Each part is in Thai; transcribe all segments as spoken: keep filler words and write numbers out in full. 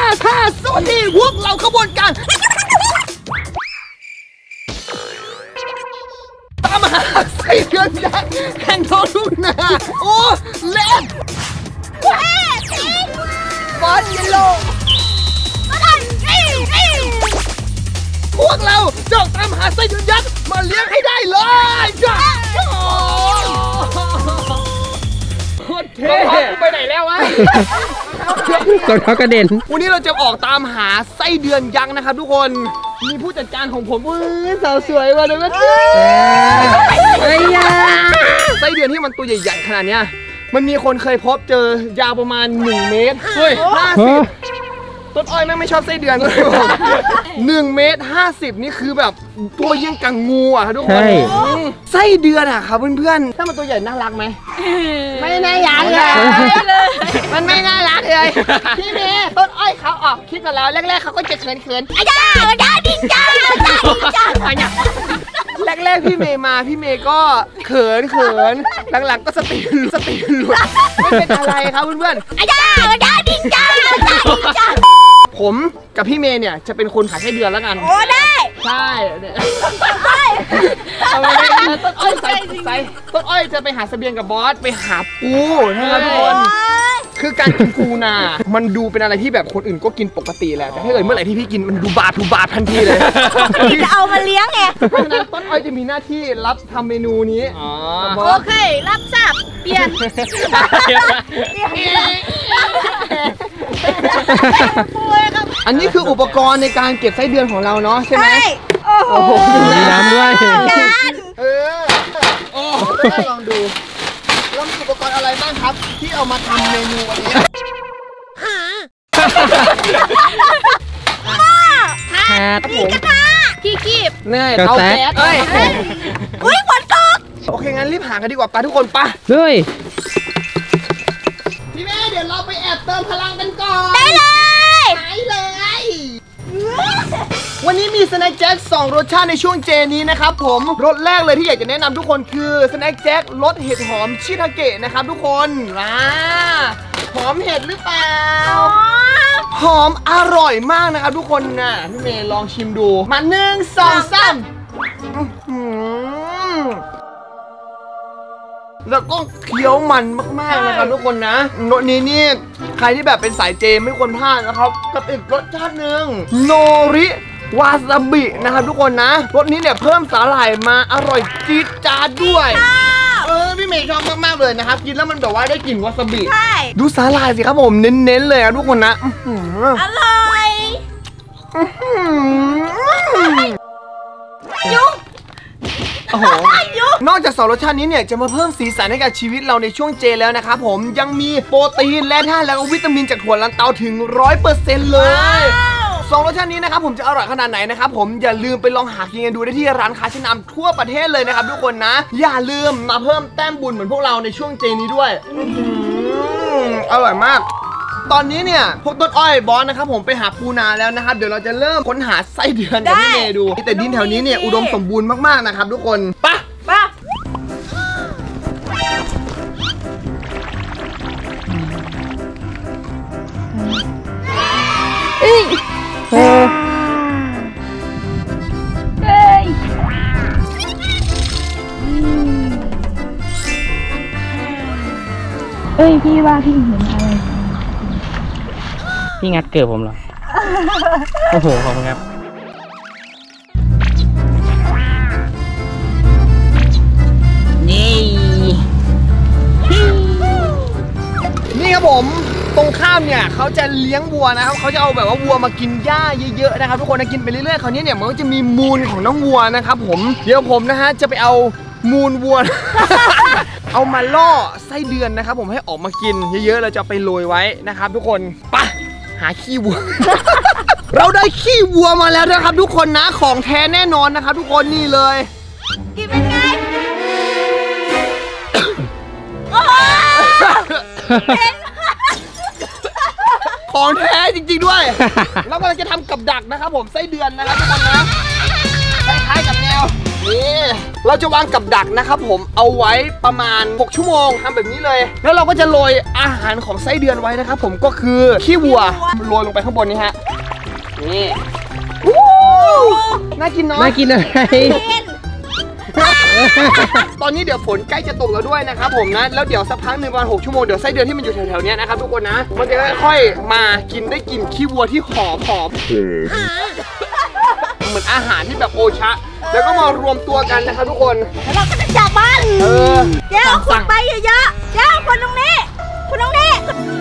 ท่าสวัสดีพวกเราขบวนการตามหาไส้เดือนยักษ์แห่งท้องทุ่งนาโอ้เล็กบอลยิโลพวกเราจะตามหาไส้เดือนยักษ์มาเลี้ยงให้ได้เลยจ้าโคตรเท่ไปไหนแล้ววะรองเท้ากระเด็นวันนี้เราจะออกตามหาไส้เดือนยักษ์นะครับทุกคนมีผู้จัดการของผมสาวสวยมาเลยนะไอ้ยาไส้เดือนที่มันตัวใหญ่ๆขนาดเนี้ยมันมีคนเคยพบเจอยาวประมาณหนึ่งเมตรเฮ้ยห้าสิบต้นอ้อยแม่งไม่ชอบไส้เดือนเลยหนึ่งเมตรห้าสิบนี่คือแบบตัวยิ่งกังงูอ่ะทุกคนไส้เดือนอ่ะครับเพื่อนๆถ้ามันตัวใหญ่น่ารักไหมไม่น่ารักเลยมันไม่น่ารักเลยพี่เมย์ต้นอ้อยเขาออกคลิปกับเราแรกๆเขาก็จะเขินๆอาจารย์อาจารย์ดิจ้าอาจารย์ดิจ้าแรกๆพี่เมย์มาพี่เมย์ก็เขินเขินหลังๆก็สติสติหลุดไม่เป็นอะไรครับเพื่อนๆอาจารย์อาจารย์ดิจ้าอาจารย์ดิจ้าผมกับพี่เมย์เนี่ยจะเป็นคนหาไส้เดือนแล้วกันโอ้ได้ใช่ได้ทำไมต้นอ้อยใส่ใส่ต้นอ้อยจะไปหาเสบียงกับบอสไปหาปูนะครับทุกคนคือการกินปูนามันดูเป็นอะไรที่แบบคนอื่นก็กินปกติแหละแต่ถ้าเกิดเมื่อไหร่ที่พี่กินมันดูบาดดูบาดทันทีเลยพี่จะเอามาเลี้ยงไงเพราะฉะนั้นต้นอ้อยจะมีหน้าที่รับทำเมนูนี้โอเครับทราบเปลี่ยนอันนี้คืออุปกรณ์ในการเก็บไส้เดือนของเราเนาะใช่ไหมโอ้โหมีน้ำด้วยเออโอ้ลองดูแล้วมีอุปกรณ์อะไรบ้างครับที่เอามาทำเมนูวันนี้แฮทมีกระทะที่คีบเนยเตาแก๊สเอ้ยอุ้ยฝนตกโอเคงั้นรีบหากันดีกว่าไปทุกคนไปเลยพี่แม่เดี๋ยวเราไปแอบเติมพลังกันก่อนได้เลยไหนเลยวันนี้มีสแน็คแจ็คสองรสชาติในช่วงเจนี้นะครับผมรสแรกเลยที่อยากจะแนะนำทุกคนคือสแน็คแจ็ครสเห็ดหอมชิทาเกะนะครับทุกคนอ่าหอมเห็ดหรือเปล่าหอมอร่อยมากนะครับทุกคนนะพี่เมย์ลองชิมดูมาหนึ่งสองสามแล้วก็เคี้ยวมันมากๆนะครับทุกคนนะรสนี้นี่ใครที่แบบเป็นสายเจไม่ควรพลาดนะครับกับอีกรสชาติหนึ่งโนริวาซาบินะครับทุกคนนะรสนี้เนี่ยเพิ่มสาหร่ายมาอร่อยจี๊ดจ๊าดด้วยเออพี่เมย์ชอบมากๆเลยนะครับกินแล้วมันแบบว่าได้กลิ่นวาซาบิดูสาหร่ายสิครับผมเน้นๆเลยนะทุกคนนะอร่อยยุงโอ้โหนอกจากสองรสชาตินี้เนี่ยจะมาเพิ่มสีสันให้กับชีวิตเราในช่วงเจแล้วนะครับผมยังมีโปรตีนและธาตุและวิตามินจากถั่วลันเตาถึง ร้อยเปอร์เซ็นต์ เลยสองรสชาตินี้นะครับผมจะอร่อยขนาดไหนนะครับผมอย่าลืมไปลองหากินกันดูได้ที่ร้านค้าชั้นนำทั่วประเทศเลยนะครับทุกคนนะอย่าลืมมาเพิ่มแต้มบุญเหมือนพวกเราในช่วงเจนี้ด้วยอร่อยมากตอนนี้เนี่ยพวกต้นอ้อยบอสนะครับผมไปหาปูนาแล้วนะครับเดี๋ยวเราจะเริ่มค้นหาไส้เดือนกับพี่เมย์ดูแต่ดินแถวนี้เนี่ยอุดมสมบูรณ์มากๆนะครับทุกคนไปไปเอ้ยเฮ้ยเฮ้ยเฮ้ยพี่ว่าพี่เห็นอะไรพี่งัดเกิดผมเหรอโอ้โหขอบคุณครับนี่นี่ครับผมตรงข้ามเนี่ยเขาจะเลี้ยงวัวนะครับเขาจะเอาแบบว่าวัวมากินหญ้าเยอะๆนะครับทุกคนนะกินไปเรื่อยๆคราวนี้เนี่ยมันก็จะมีมูลของน้องวัวนะครับผมเดี๋ยวผมนะฮะจะไปเอามูลวัว เอามาล่อไส้เดือนนะครับผมให้ออกมากินเยอะๆเราจะไปโรยไว้นะครับทุกคนไปหาขี้วัว เราได้ขี้วัวมาแล้วนะครับทุกคนนะของแท้แน่นอนนะครับทุกคนนี่เลยกินเป็นไงของแท้จริงๆด้วยแล้วกำลังจะทำกับดักนะครับผมไส้เดือนนะครับทุกคนนะคล้ายๆกับแนวนี่เราจะวางกับดักนะครับผมเอาไว้ประมาณหกชั่วโมงทำแบบนี้เลยแล้วเราก็จะโรยอาหารของไส้เดือนไว้นะครับผมก็คือขี้วัวโรยลงไปข้างบนนี้ฮะนี่น่ากินเนาะน่ากินอะไรตอนนี้เดี๋ยวฝนใกล้จะตกแล้วด้วยนะครับผมนะแล้วเดี๋ยวสักพักหนึ่งประมาณหกชั่วโมงเดี๋ยวไส้เดือนที่มันอยู่แถวๆนี้นะครับทุกคนนะมันจะค่อยๆมากินได้กลิ่นขี้วัวที่หอมหอมเหมือนอาหารที่แบบโอชะแล้วก็มารวมตัวกันนะครับทุกคนแล้วเราก็จะจับมันเออเจ้าคนไปเยอะๆเจ้าคนตรงนี้คนตรงนี้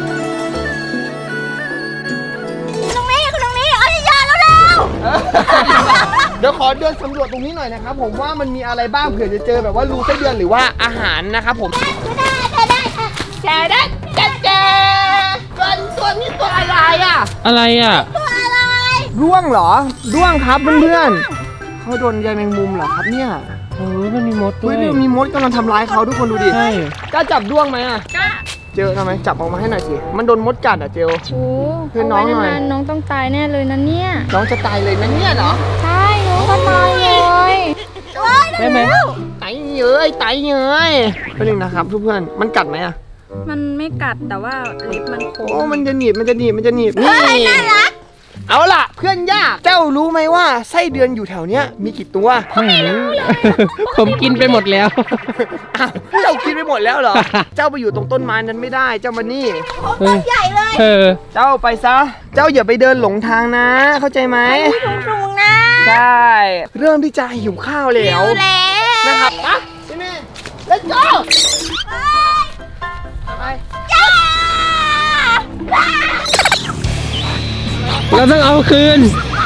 คนตรงนี้คนตรงนี้เอาเยอะๆแล้วเร็วเดี๋ยวขอเดินสำรวจตรงนี้หน่อยนะครับผมว่ามันมีอะไรบ้างเผื่อจะเจอแบบว่ารูไส้เดือนหรือว่าอาหารนะครับผมได้ได้ได้ค่ะแจได้แจแจตัวตัวนี้ตัวอะไรอ่ะอะไรอ่ะตัวอะไรร่วงเหรอร่วงครับเพื่อนๆเขาโดนใยแมงมุมเหรอครับเนี่ยเออมันมีมดด้เฮ้วย ยมีมดกำลังทำร้ายเขาทุกคนดูดิใช่กล้าจับด้วงไหมอ่ะจ้าเจอทำไมจับออกมาให้หน่อยสิมันโดนมดกัดอ่ะเจลโอ้เพื่อนน้องหน่อยน้องต้องตายแน่เลยนะเนี่ยน้องจะตายเลยนะเนี่ยเหรอใช่น้องก็ตายเลยโอ้ยได้ไหมตายเย้ยตายเย้ยเป็นหนึ่งนะครับเพื่อนๆมันกัดไหมอ่ะมันไม่กัดแต่ว่าเล็บมันคมโอ้มันจะหนีบมันจะหนีบมันจะหนีบนี่น่ารักเอาล่ะเพื่อนยากเจ้ารู้ไหมว่าไส้เดือนอยู่แถวเนี้ยมีกี่ตัวไม่รู้ผมกินไปหมดแล้วอ้าวเจ้าคิดไปหมดแล้วเหรอ เจ้าไปอยู่ตรงต้นไม้นั้นไม่ได้ เจ้ามานี่เฮ้ยใหญ่เลยเออเจ้าไปซะ เจ้าอย่าไปเดินหลงทางนะ เข้าใจไหมสูงๆนะใช่ เริ่มที่จะหิวข้าวแล้วแล้วนะครับอ่ะพี่เมย์ let's go ไปเราต้องเอาคืน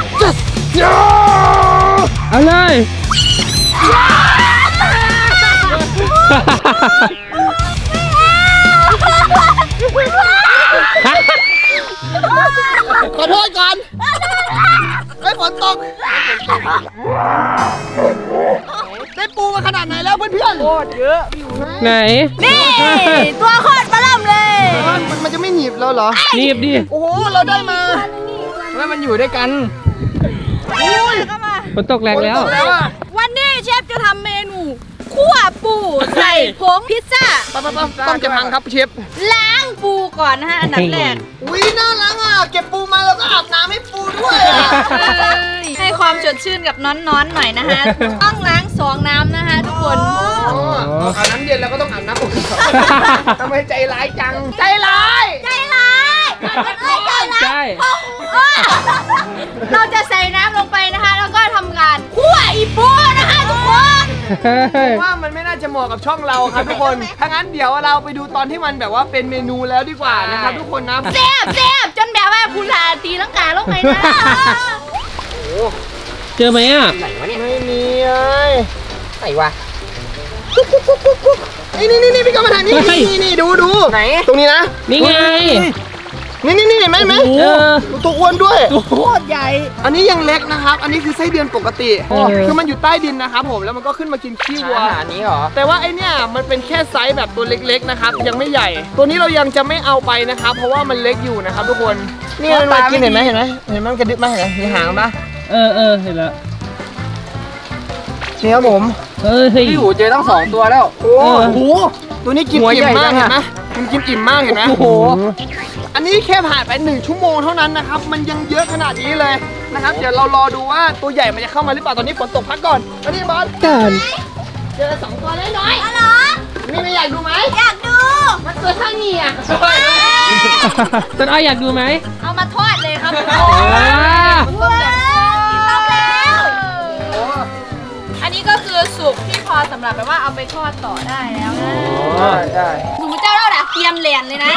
เอาเลยขอโทษก่อนไอ้ฝนตก ได้ปูมาขนาดไหนแล้วเพื่อนๆโคตรเยอะอยู่นะไหนนี่ตัวโคตรปลาล่ำเลยมันมันจะไม่หนีบเราเหรอรีบดิโอ้โห เราได้มาแล้วมันอยู่ด้วยกันอุ้ยก็มาฝนตกแรงแล้วฝนตกแล้วอะวันนี้เชฟจะทำเมนูคั่วปูใส่ผงพิซซ่าปั๊บปั๊บปั๊บต้องจะพังครับเชฟล้างปูก่อนนะฮะอันดับแรกอุ้ยน่ารักอ่ะ เก็บปูมาแล้วก็อาบน้ำให้ปูด้วยอ่ะให้ความสดชื่นกับน้อนๆหน่อยนะฮะ ต้องล้างสองน้ำนะฮะทุกคนอ๋ออาบน้ำเย็นแล้วก็ต้องอาบน้ำอุ่นทำไมใจร้ายจัง ใจร้ายใจร้ายใจร้ายใช่เราจะใส่น้ำลงไปนะคะ แล้วก็ทำการคั่วอีปูนะคะทุกคนว่ามันไม่น่าจะเหมาะกับช่องเราครับทุกคน ถ้างั้นเดี๋ยวเราไปดูตอนที่มันแบบว่าเป็นเมนูแล้วดีกว่านะครับทุกคนนะแซ่บแซ่บจนแบบว่าคุณลาตีลังกาลงไปนะเจอไหมอ่ะไหนวะเนี่ยไม่มีเอ้ยไหนวะนี่นี่นี่พี่ก็มาถ่ายนี่นี่นี่ดูดูไหนตรงนี้นะนี่ไงนี่นี่นี่เห็นไหมเห็นไหมเออตัวอ้วนด้วยโคตรใหญ่อันนี้ยังเล็กนะครับ อันนี้คือไส้เดือนปกติเออคือมันอยู่ใต้ดินนะครับผมแล้วมันก็ขึ้นมากินขี้วัวอาหารนี้หรอแต่ว่าไอเนี้ยมันเป็นแค่ไซส์แบบตัวเล็กๆนะครับยังไม่ใหญ่ ตัวนี้เรายังจะไม่เอาไปนะครับ เพราะว่ามันเล็กอยู่นะครับทุกคนนี่มันมากินเห็นไหมเห็นไหมเห็นไหมมันกระดึ๊บมาเห็นไหมมีหางปะเออเออเห็นแล้วนี่ครับผมเออเฮ้ยพี่หูเจอตั้งสองตัวแล้วโอ้โหตัวนี้กินอิ่มมากเห็นไหมมันกินอิ่มมากเห็นไหมโอ้โหอันนี้แค่ผ่านไปหนึ่งชั่วโมงเท่านั้นนะครับมันยังเยอะขนาดนี้เลยนะครับเดี๋ยวเรารอดูว่าตัวใหญ่มันจะเข้ามาหรือเปล่าตอนนี้ฝนตกพักก่อนแล้วนี่บอลกันเจอสองตัวน้อยๆอ๋อเหรอนี่ไม่อยากดูไหมอยากดูมันตัวเท่านี้อ่ะต้นอ้อยอยากดูไหมเอามาทอดเลยครับว้าว้าวต้องแล้ว อันนี้ก็คือสุกที่พอสำหรับแบบว่าเอาไปทอดต่อได้แล้วนะได้หนูเจ้าเราดักเตรียมเหรียญเลยนะ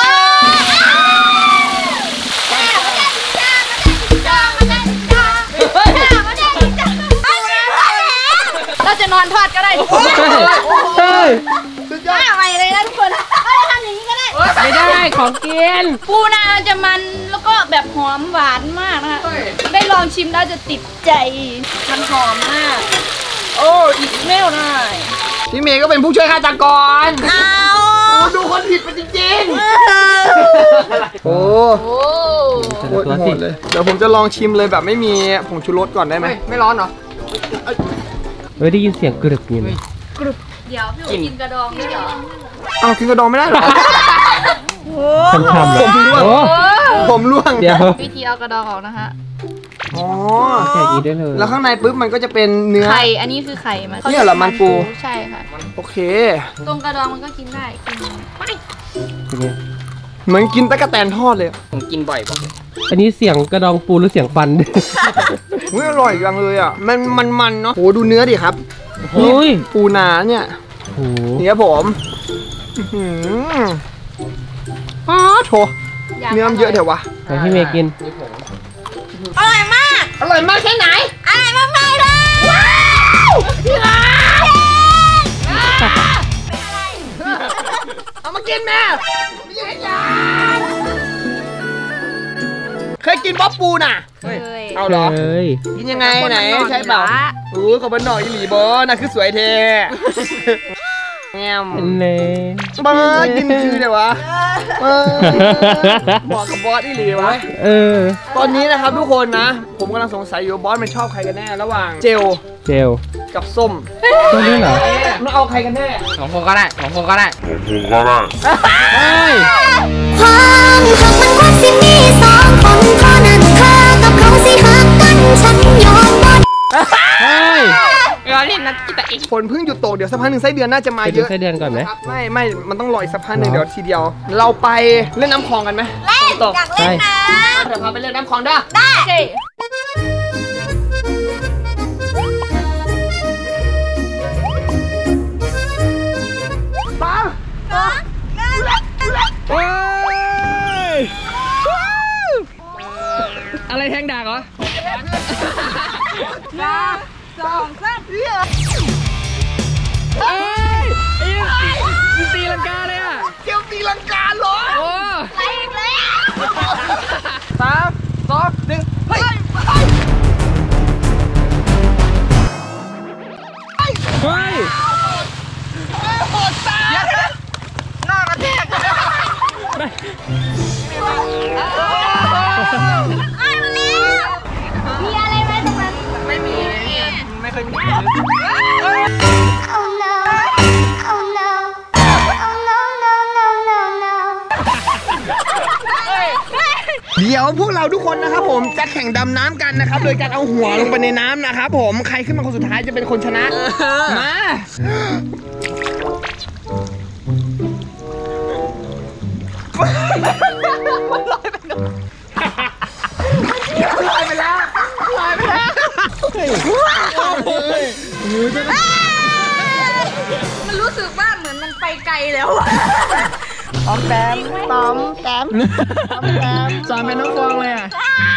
เราจะนอนทอดก็ได้ทุกคนเฮ้ยสุดยอดอะไรเลยนะทุกคนเราจะทำอย่างนี้ก็ได้ไม่ได้ของกินปูนาจะมันแล้วก็แบบหอมหวานมากนะคะได้ลองชิมแล้วจะติดใจมันหอมมากโอ้อีกเมลหน่อยพี่เมย์ก็เป็นผู้ช่วยฆาตกรเอาโอ้ดูคนผิดไปจริงๆโอ้โอ้แต่โหละตัวสิดเลยเดี๋ยวผมจะลองชิมเลยแบบไม่มีผงชูรสก่อนได้ไหมไม่ร้อนเหรอเฮ้ยได้ยินเสียงกรึบนี่นะเดี๋ยวพี่โอกินกระดองด้วยเหรอเอากินกระดองไม่ได้เหรอทำๆเลยผมร่วงโอ้ผมร่วงเดี๋ยววิธีเอากระดองออกนะคะอ๋อแค่นี้ได้เลยแล้วข้างในปุ๊บมันก็จะเป็นเนื้อไข่อันนี้คือไข่มันเนี่ยเหรอมันปูใช่ค่ะโอเคตรงกระดองมันก็กินได้กินไปเป็นไงเหมือนกินตะกะแตนทอดเลยผมกินบ่อยบอกอันนี้เสียงกระดองปูหรือเสียงฟันเฮ้ยอร่อยจังเลยอ่ะ มันมันมันเนาะโหดูเนื้อดิครับโอ้ยปูนาเนี่ยโหนี่ครับผมอื้อหืออ้าโถเนื้อมันเยอะเดี๋ยววะให้พี่เมย์กินอร่อยมากอร่อยมากแค่ไหนอร่อยมากๆเลยว้าวเอามากินแม่เคยกินบ๊อบปูน่ะเคยเอาเหรอเฮ้ยกินยังไงไหนใช่เปล่าโอ้ขอบคุณหน่อยอีหลีบอน่ะคือสวยเทแง่มเน่เบอร์กินคือเดี๋ยววะเออบอกกับบอสอีหลีวะเออตอนนี้นะครับทุกคนนะ ผมกำลังสงสัยอยู่ว่าบอสมันชอบใครกันแน่ระหว่างเจลเจลกับส้มต้องด้วยเหรอมันเอาใครกันแน่ของผมก็ได้ของผมก็ได้เฮ้ยความหักมันคงสิมีสองคนเท่านั้นเธอกับเขาสิหักกันฉันยอมบ่เฮ้ยเราเล่นนัดกีตาร์อีกฝนเพิ่งหยุดตกเดี๋ยวสักพักหนึ่งไส้เดือนน่าจะมาไปเยดูอะไส้เดือนก่อนไหมครับไม่ไม่มันต้องรออีกสักพักหนึ่งเหรอเดี๋ยวทีเดียว เราไปเล่นน้ำคลองกันไหมเล่นตกอยากเล่นน้เดี๋ยวพาไปเล่นน้ำคลองเด้อำได้โอเคปังเฮ้ยอะไรแทงดากเหรอเอ้ยตีลังกาเลยอ่ะเจียวตีลังกาเหรอโอ้ไปอีกแล้วสามสองหนึ่งเฮ้ยเฮ้ยโหดตายหน้ากระแทกมีอะไรไหมตรงนั้นไม่มีไม่เคยมี Oh no Oh no Oh no no no no no เดี๋ยวพวกเราทุกคนนะครับผมจะแข่งดำน้ำกันนะครับ โดยการเอาหัวลงไปในน้ำนะครับผมใครขึ้นมาคนสุดท้ายจะเป็นคนชนะมาลอยไปแล้วลอยไปแล้วมันรู้สึกว่าเหมือนมันไปไกลแล้วอะตอมแต้มตอมแต้มตอมแต้มสอนเป็นน้องฟองเลยอ่ะ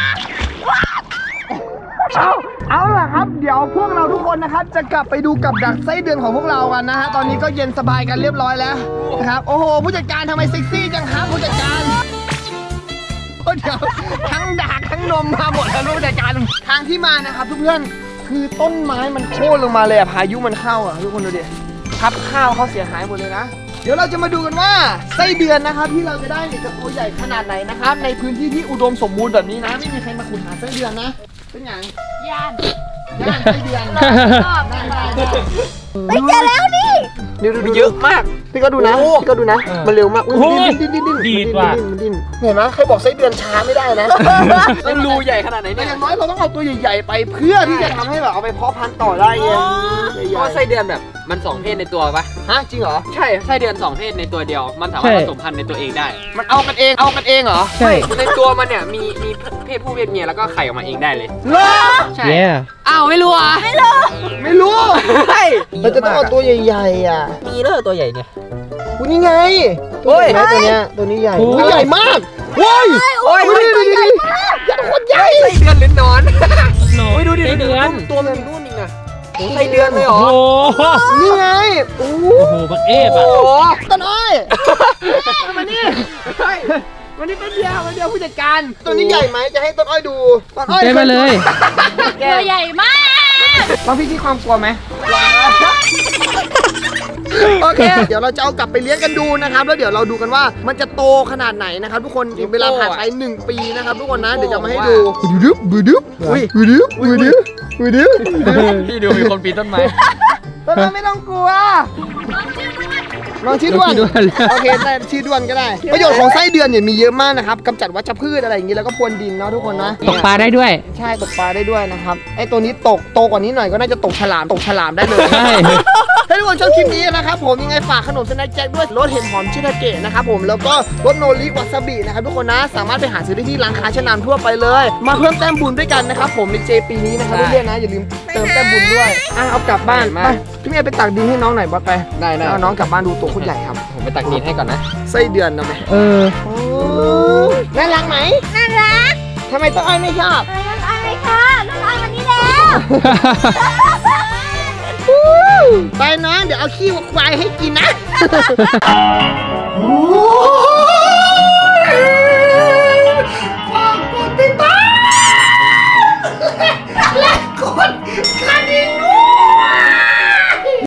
เอาเอาล่ะครับ เดี๋ยวพวกเราทุกคนนะครับ จะกลับไปดูกับดักไส้เดือนของพวกเรากันนะฮะ ตอนนี้ก็เย็นสบายกันเรียบร้อยแล้วนะครับ โอ้โห ผู้จัดการทำไมเซ็กซี่จังครับผู้จัดการโอ้เดี๋ยวทั้งดักทั้งนมมาหมดแล้วผู้จัดการทางที่มานะครับทุกเพื่อนคือต้นไม้มันโค่นลงมาเลยอะพายุมันเข้าอะทุกคนดูดิทับข้าวเขาเสียหายหมดเลยนะ เดี๋ยวเราจะมาดูกันว่าไส้เดือนนะครับที่เราจะได้เนี่ยจะตัวใหญ่ขนาดไหนนะครับในพื้นที่ที่อุดมสมบูรณ์แบบนี้นะไม่มีใครมาขุดหาไส้เดือนนะเป็นอย่างย่านย่านไส้เดือนชอบเป็นไรไปเจอแล้วนี่ดูดูเยอะมากพี่ก็ดูนะพี่ก็ดูนะมันเร็วมากอุ้ยดิ้นดิ้นดิ้นดิ้นดีดว่ะมันดิ้นเห็นไหมใครบอกไส้เดือนช้าไม่ได้นะมันรูใหญ่ขนาดไหนแต่เนี่ยอย่างน้อยเราต้องเอาตัวใหญ่ๆไปเพื่อที่จะทำให้แบบเอาไปเพาะพันธุ์ต่อได้ไงเพราะไส้เดือนแบบมันสองเพศในตัวปะฮะจริงเหรอใช่ไส้เดือนสองเพศในตัวเดียว มันสามารถผสมพันธุ์ในตัวเองได้มันเอากันเองเอากันเองเหรอใช่ในตัวมันเนี่ยมีมีเพศผู้เพศเมียแล้วก็ไข่ออกมาเองได้เลยเหรอใช่เย้อ้าวไม่รู้อ่ะไม่รู้ใช่เราจะต้องเอาตัวใหญ่ๆอ่ะมีเลยตัวใหญ่เนี่ยคุณนี่ไงตัวใหญ่ไหมตัวเนี้ยตัวนี้ใหญ่ตัวใหญ่มากโว้ยโอ้ยดูดิดูดิยัดโคตรใหญ่ไส้เดือนหรือนอนโอ้ยดูดิไส้เดือนตัวมันนู่นนี่นะโอ้ไส้เดือนเลยเหรโอ้อโหนี่ไงโอ้โอ้โหบักเอฟอ่ะโหต้นอ้อยมานี่วันนี้เป็นเดียวเป็นเดียวผู้จัดการตัวนี้ใหญ่ไหมจะให้ต้นอ้อยดูต้นอ้อยได้มาเลยตัวใหญ่มากลองพี่คิดความกลัวไหมโอเค เดี๋ยวเราจะเอากลับไปเลี้ยงกันดูนะครับแล้วเดี๋ยวเราดูกันว่ามันจะโตขนาดไหนนะครับทุกคนเวลาผ่านไปหนึ่งปีนะครับทุกคนนะเดี๋ยวจะมาให้ดูบูดึบบูดึบบูดึบบูดึบบูดึบพี่ดูมีคนปีนต้นไม้ต้นไม้ไม่ต้องกลัวลองชื่อด้วนโอเคได้ชื่อด้วนก็ได้ประโยชน์ของไส้เดือนเนี่ยมีเยอะมากนะครับกำจัดวัชพืชอะไรอย่างนี้แล้วก็พรวนดินเนาะทุกคนนะตกปลาได้ด้วยใช่ตกปลาได้ด้วยนะครับไอตัวนี้ตกโตกว่านี้หน่อยก็น่าจะตกฉลามตกฉลามได้เลยใช่ถ้าทุกคนชอบคลิปนี้นะครับผมยังไงฝากขนมสแน็คแจ็คด้วยรสเห็ดหอมชิทาเกะนะครับผมแล้วก็รสโนริวาซาบินะครับทุกคนนะสามารถไปหาซื้อได้ที่ร้านค้าชั้นนำทั่วไปเลย มาเพิ่มแต้มบุญด้วยกันนะครับผมในเจปีนี้นะครับเพื่อนๆนะอย่าลืมเติมแต้มบุญด้วยอ่ะเอากลับบ้านไปพี่เมย์ไปตักดินให้น้องหน่อยบอสไปได้ได้เอาน้องกลับบ้านดูตัวโคตรใหญ่ครับผมไปตักดินให้ก่อนนะไส้เดือนนะแม่เออโอ้น่ารักไหมน่ารักทำไมต้องอ้อยไม่ชอบน่ารักไหมคะน่ารักวันนี้แล้วไปน้องเดี๋ยวเอาขี้วัวควายให้กินนะโอ้